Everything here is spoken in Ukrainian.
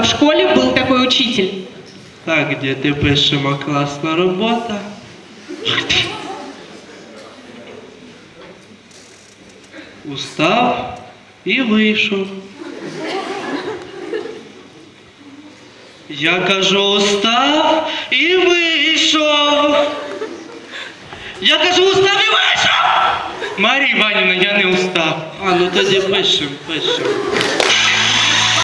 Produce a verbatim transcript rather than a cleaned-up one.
в школе был такой учитель. Так, діти, пишемо класна робота. Устав і вийшов. Я кажу, устав і вийшов. Я кажу, устав і вийшов. Марія Іванівна, я не устав. А, ну тоді пишем, пишем.